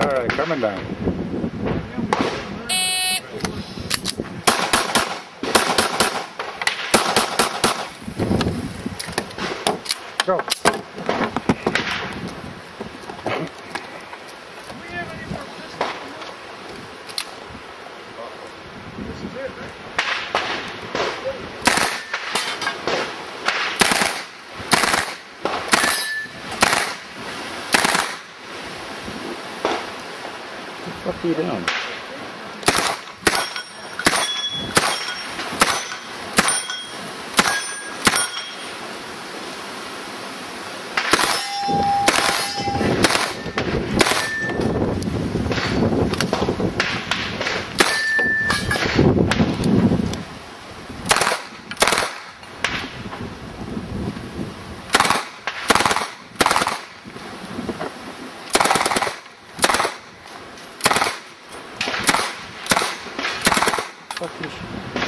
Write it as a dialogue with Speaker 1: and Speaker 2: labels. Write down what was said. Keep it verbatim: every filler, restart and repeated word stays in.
Speaker 1: Alright, coming down. Go.
Speaker 2: This is it, right?
Speaker 1: What the fuck are you doing? Fuck you.